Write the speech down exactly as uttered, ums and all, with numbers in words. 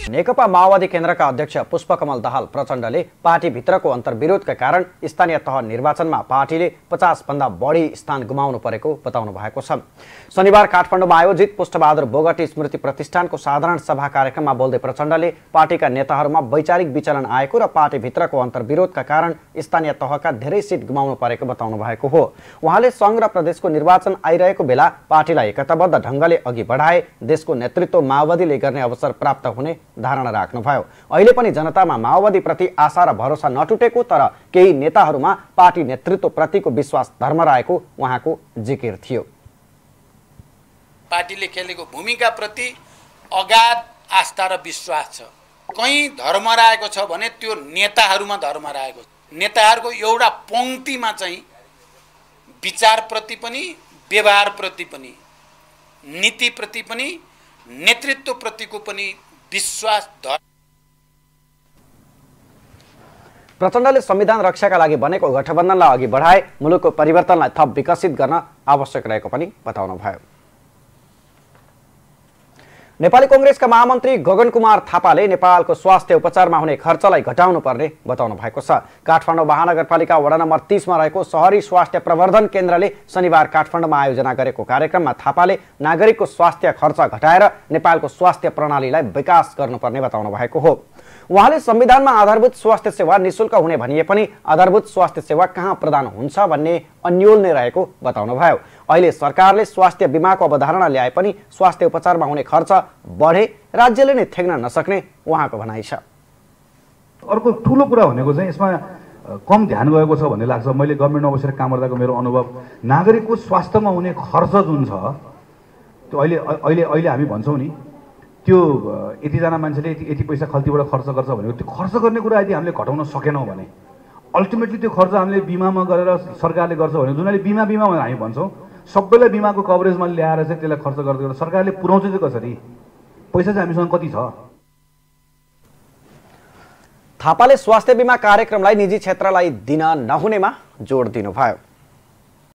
नेकपा माओवादी केन्द्रका अध्यक्ष पुष्पकमल दाहाल प्रचण्डले पार्टीभित्रको अन्तर्विरोधका कारण स्थानीय तह निर्वाचनमा पार्टीले पचास भन्दा बढी स्थान गुमाउनु परेको बताउनु भएको छ। शनिबार काठमाडौँमा आयोजित पुष्पबहादुर बोगटी स्मृति प्रतिष्ठानको साधारण सभा कार्यक्रममा बोल्दै प्रचण्डले पार्टीका नेताहरूमा वैचारिक विचलन आएको र पार्टीभित्रको अन्तर्विरोधका कारण स्थानीय तहका धेरै सिट गुमाउनु परेको बताउनु भएको हो। उहाँले सङ्घ र प्रदेशको निर्वाचन आइरहेको बेला पार्टीलाई एकताबद्ध ढङ्गले अघि बढाए देशको नेतृत्व माओवादीले गर्ने अवसर प्राप्त हुने धारणा राख्नुभयो। अहिले पनि जनतामा माओवादी प्रति आशा र भरोसा नटुटेको तर केही नेताहरूमा पार्टी नेतृत्व प्रतिको विश्वास धर्मराएको उहाँको जिकिर थियो। पार्टीले खेलेको भूमिका प्रति अगाध आस्था र विश्वास छ। कहीँ धर्मराएको छ भने त्यो नेताहरूमा धर्मराएको छ। नेताहरूको एउटा पंक्तिमा चाहिँ विचारप्रति पनि व्यवहारप्रति पनि नीतिप्रति पनि नेतृत्वप्रतिको पनि विश्वास धर्म। प्रचण्डले संविधान रक्षाका लागि बनेको गठबन्धनलाई अघि बढाए मुलुकको परिवर्तनलाई थप विकसित गर्न आवश्यक रहेको पनि बताउनुभयो। नेपाली कांग्रेसका महामन्त्री गगन कुमार थापाले नेपालको स्वास्थ्य उपचारमा हुने खर्चलाई घटाउनु पर्ने बताउनु भएको छ। काठमाडौँ महानगरपालिका वडा नम्बर तीस मा रहेको शहरी स्वास्थ्य प्रवर्धन केन्द्रले शनिबार काठमाडौँमा आयोजना गरेको कार्यक्रममा थापाले नागरिकको स्वास्थ्य खर्च घटाएर नेपालको स्वास्थ्य प्रणालीलाई विकास गर्नुपर्ने बताउनु भएको हो। उहाँले संविधानमा आधारभूत स्वास्थ्य सेवा निशुल्क हुने भनिए पनि आधारभूत स्वास्थ्य सेवा कहाँ प्रदान हुन्छ भन्ने अन्यल नै रहेको बताउनुभयो। अहिले सरकारले स्वास्थ्य बीमाको अवधारणा ल्याए पनि स्वास्थ्य उपचारमा हुने खर्च बढे राज्यले नै ठेक्न नसक्ने उहाँको भनाइ छ। अर्को ठूलो कुरा भनेको चाहिँ यसमा कम ध्यान गएको छ भन्ने लाग्छ। मैले गभर्नमेन्टमा बसेर काम गर्दाको मेरो अनुभव नागरिकको स्वास्थ्यमा हुने खर्च जुन छ त्यो अहिले अहिले अहिले हामी भन्छौँ नि त्यो यतिजना मान्छेले यति यति पैसा खल्तीबाट खर्च गर्छ भनेको त्यो खर्च गर्ने कुरा यदि हामीले घटाउन सकेनौँ भने अल्टिमेटली त्यो खर्च हामीले बिमामा गरेर सरकारले गर्छ भने जुनले बिमा बिमा भनेर हामी भन्छौँ सबैलाई बिमाको कभरेजमा ल्याएर चाहिँ त्यसलाई खर्च गर्दै गर्दा सरकारले पुर्याउँछ चाहिँ कसरी? पैसा चाहिँ हामीसँग कति छ? थापाले स्वास्थ्य बीमा कार्यक्रमलाई निजी क्षेत्रलाई दिन नहुनेमा जोड दिनुभयो।